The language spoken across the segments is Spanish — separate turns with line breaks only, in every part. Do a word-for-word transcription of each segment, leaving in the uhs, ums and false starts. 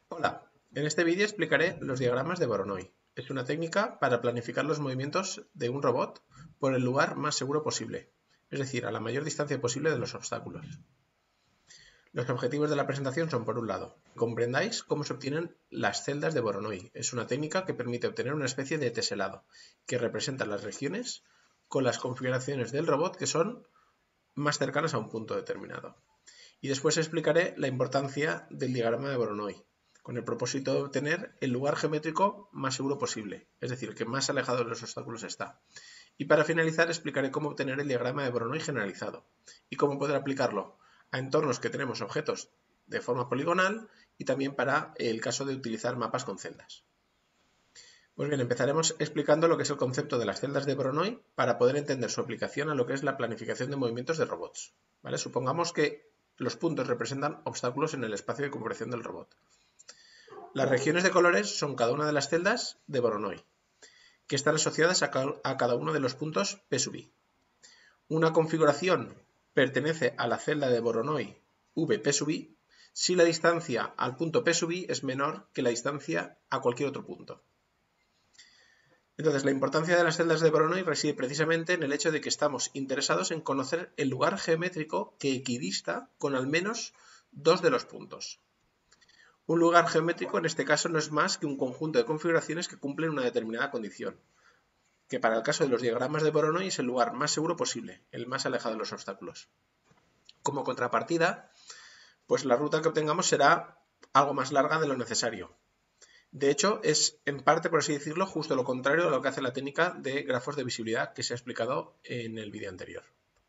Hola, en este vídeo explicaré los diagramas de Voronoi. Es una técnica para planificar los movimientos de un robot por el lugar más seguro posible, es decir, a la mayor distancia posible de los obstáculos. Los objetivos de la presentación son, por un lado, que comprendáis cómo se obtienen las celdas de Voronoi. Es una técnica que permite obtener una especie de teselado, que representa las regiones con las configuraciones del robot que son más cercanas a un punto determinado. Y después explicaré la importancia del diagrama de Voronoi, con el propósito de obtener el lugar geométrico más seguro posible, es decir, que más alejado de los obstáculos está. Y para finalizar explicaré cómo obtener el diagrama de Voronoi generalizado y cómo poder aplicarlo a entornos que tenemos objetos de forma poligonal y también para el caso de utilizar mapas con celdas. Pues bien, empezaremos explicando lo que es el concepto de las celdas de Voronoi para poder entender su aplicación a lo que es la planificación de movimientos de robots. ¿Vale? Supongamos que los puntos representan obstáculos en el espacio de configuración del robot. Las regiones de colores son cada una de las celdas de Voronoi, que están asociadas a cada uno de los puntos P sub i. Una configuración pertenece a la celda de Voronoi V P sub i si la distancia al punto P sub i es menor que la distancia a cualquier otro punto. Entonces, la importancia de las celdas de Voronoi reside precisamente en el hecho de que estamos interesados en conocer el lugar geométrico que equidista con al menos dos de los puntos. Un lugar geométrico en este caso no es más que un conjunto de configuraciones que cumplen una determinada condición, que para el caso de los diagramas de Voronoi es el lugar más seguro posible, el más alejado de los obstáculos. Como contrapartida, pues la ruta que obtengamos será algo más larga de lo necesario. De hecho, es en parte, por así decirlo, justo lo contrario de lo que hace la técnica de grafos de visibilidad que se ha explicado en el vídeo anterior.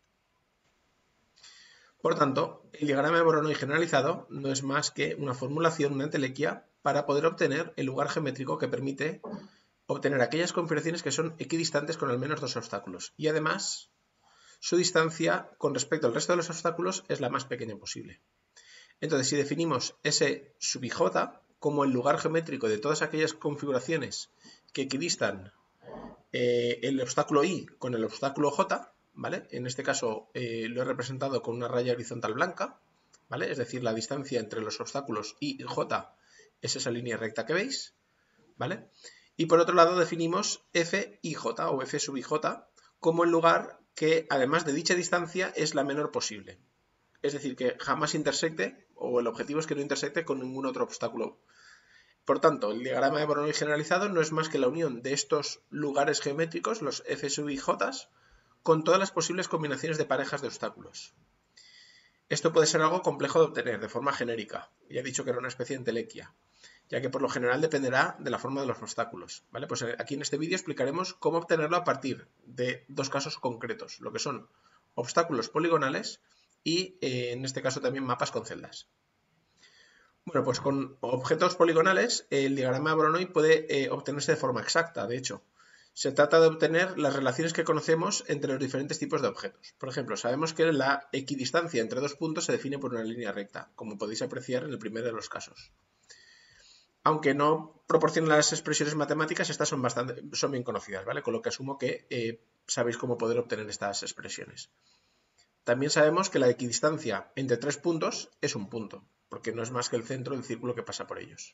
Por tanto, el diagrama de Voronoi generalizado no es más que una formulación, una entelequia, para poder obtener el lugar geométrico que permite obtener aquellas configuraciones que son equidistantes con al menos dos obstáculos. Y además, su distancia con respecto al resto de los obstáculos es la más pequeña posible. Entonces, si definimos S sub i j como el lugar geométrico de todas aquellas configuraciones que equidistan eh, el obstáculo i con el obstáculo j, ¿vale? En este caso eh, lo he representado con una raya horizontal blanca, ¿vale? Es decir, la distancia entre los obstáculos i y j es esa línea recta que veis, ¿vale? Y por otro lado definimos f i j o f sub i j como el lugar que, además de dicha distancia, es la menor posible. Es decir, que jamás intersecte, o el objetivo es que no intersecte con ningún otro obstáculo. Por tanto, el diagrama de Voronoi generalizado no es más que la unión de estos lugares geométricos, los f sub i j, con todas las posibles combinaciones de parejas de obstáculos. Esto puede ser algo complejo de obtener de forma genérica, ya he dicho que era una especie de entelequia, ya que por lo general dependerá de la forma de los obstáculos. ¿Vale? Pues aquí en este vídeo explicaremos cómo obtenerlo a partir de dos casos concretos, lo que son obstáculos poligonales y eh, en este caso también mapas con celdas. Bueno, pues con objetos poligonales el diagrama de Voronoi puede eh, obtenerse de forma exacta, de hecho. Se trata de obtener las relaciones que conocemos entre los diferentes tipos de objetos. Por ejemplo, sabemos que la equidistancia entre dos puntos se define por una línea recta, como podéis apreciar en el primero de los casos. Aunque no proporcionen las expresiones matemáticas, estas son, bastante, son bien conocidas, ¿vale? Con lo que asumo que eh, sabéis cómo poder obtener estas expresiones. También sabemos que la equidistancia entre tres puntos es un punto, porque no es más que el centro del círculo que pasa por ellos.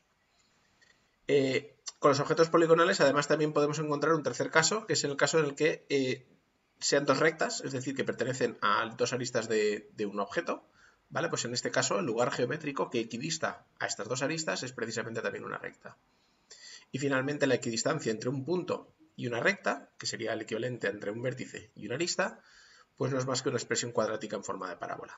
Eh, con los objetos poligonales, además, también podemos encontrar un tercer caso, que es el caso en el que eh, sean dos rectas, es decir, que pertenecen a dos aristas de, de un objeto, ¿vale? Pues en este caso, el lugar geométrico que equidista a estas dos aristas es precisamente también una recta. Y finalmente, la equidistancia entre un punto y una recta, que sería el equivalente entre un vértice y una arista, pues no es más que una expresión cuadrática en forma de parábola.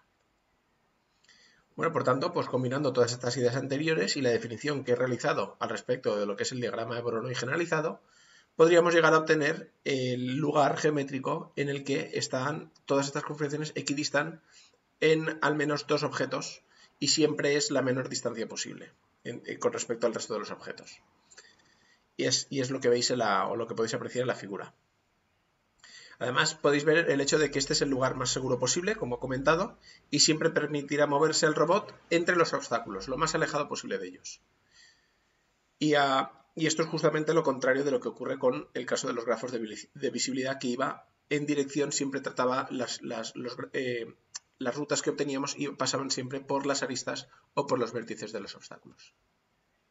Bueno, por tanto, pues combinando todas estas ideas anteriores y la definición que he realizado al respecto de lo que es el diagrama de Voronoi generalizado, podríamos llegar a obtener el lugar geométrico en el que están todas estas configuraciones equidistan en al menos dos objetos y siempre es la menor distancia posible en, en, con respecto al resto de los objetos. Y es, y es lo que veis en la, o lo que podéis apreciar en la figura. Además, podéis ver el hecho de que este es el lugar más seguro posible, como he comentado, y siempre permitirá moverse el robot entre los obstáculos, lo más alejado posible de ellos. Y, a, y esto es justamente lo contrario de lo que ocurre con el caso de los grafos de, de visibilidad, que iba en dirección, siempre trataba las, las, los, eh, las rutas que obteníamos y pasaban siempre por las aristas o por los vértices de los obstáculos.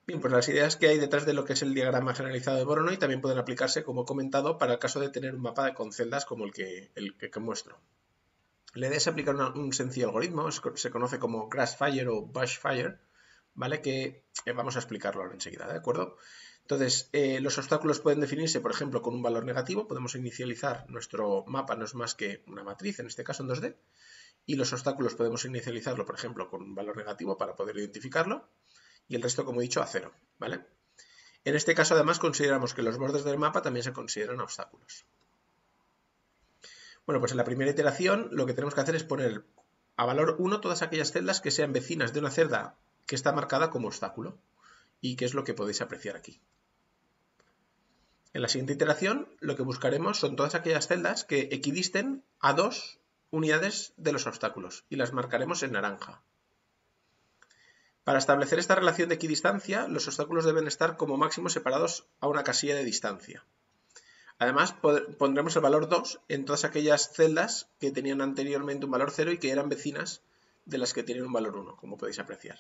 Bien, pues las ideas que hay detrás de lo que es el diagrama generalizado de Voronoi también pueden aplicarse, como he comentado, para el caso de tener un mapa con celdas como el que, el que, que muestro. La idea es aplicar una, un sencillo algoritmo, se conoce como Grassfire o Bushfire, ¿vale? Que eh, vamos a explicarlo ahora enseguida, ¿de acuerdo? Entonces, eh, los obstáculos pueden definirse, por ejemplo, con un valor negativo. Podemos inicializar nuestro mapa, no es más que una matriz, en este caso en dos D, y los obstáculos podemos inicializarlo, por ejemplo, con un valor negativo para poder identificarlo, y el resto, como he dicho, a cero, ¿vale? En este caso, además, consideramos que los bordes del mapa también se consideran obstáculos. Bueno, pues en la primera iteración lo que tenemos que hacer es poner a valor uno todas aquellas celdas que sean vecinas de una celda que está marcada como obstáculo, y que es lo que podéis apreciar aquí. En la siguiente iteración lo que buscaremos son todas aquellas celdas que equidisten a dos unidades de los obstáculos y las marcaremos en naranja. Para establecer esta relación de equidistancia, los obstáculos deben estar como máximo separados a una casilla de distancia. Además, pondremos el valor dos en todas aquellas celdas que tenían anteriormente un valor cero y que eran vecinas de las que tienen un valor uno, como podéis apreciar.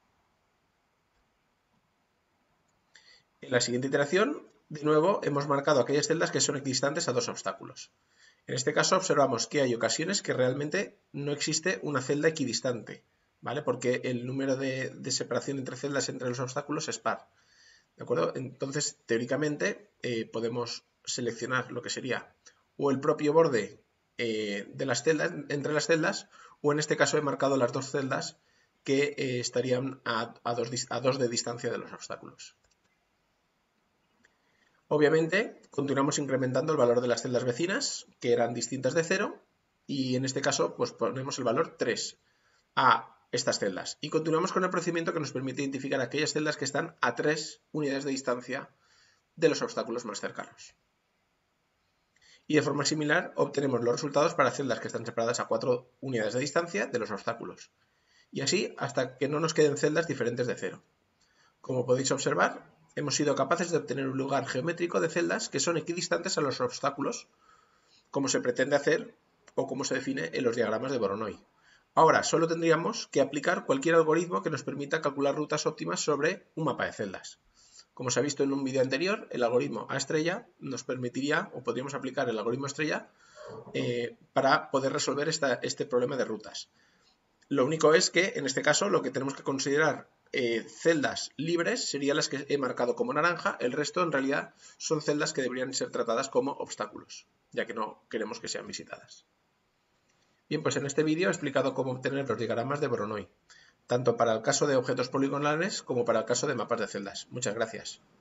En la siguiente iteración, de nuevo, hemos marcado aquellas celdas que son equidistantes a dos obstáculos. En este caso observamos que hay ocasiones que realmente no existe una celda equidistante, ¿vale? Porque el número de, de separación entre celdas entre los obstáculos es par, ¿de acuerdo? Entonces, teóricamente, eh, podemos seleccionar lo que sería o el propio borde eh, de las celdas, entre las celdas, o en este caso he marcado las dos celdas que eh, estarían a, a, dos, a dos de distancia de los obstáculos. Obviamente, continuamos incrementando el valor de las celdas vecinas, que eran distintas de cero, y en este caso pues ponemos el valor tres a estas celdas. Y continuamos con el procedimiento que nos permite identificar aquellas celdas que están a tres unidades de distancia de los obstáculos más cercanos. Y de forma similar obtenemos los resultados para celdas que están separadas a cuatro unidades de distancia de los obstáculos. Y así hasta que no nos queden celdas diferentes de cero. Como podéis observar, hemos sido capaces de obtener un lugar geométrico de celdas que son equidistantes a los obstáculos, como se pretende hacer o como se define en los diagramas de Voronoi. Ahora, solo tendríamos que aplicar cualquier algoritmo que nos permita calcular rutas óptimas sobre un mapa de celdas. Como se ha visto en un vídeo anterior, el algoritmo A estrella nos permitiría, o podríamos aplicar el algoritmo estrella, eh, para poder resolver esta, este problema de rutas. Lo único es que, en este caso, lo que tenemos que considerar eh, celdas libres serían las que he marcado como naranja, el resto en realidad son celdas que deberían ser tratadas como obstáculos, ya que no queremos que sean visitadas. Bien, pues en este vídeo he explicado cómo obtener los diagramas de Voronoi, tanto para el caso de objetos poligonales como para el caso de mapas de celdas. Muchas gracias.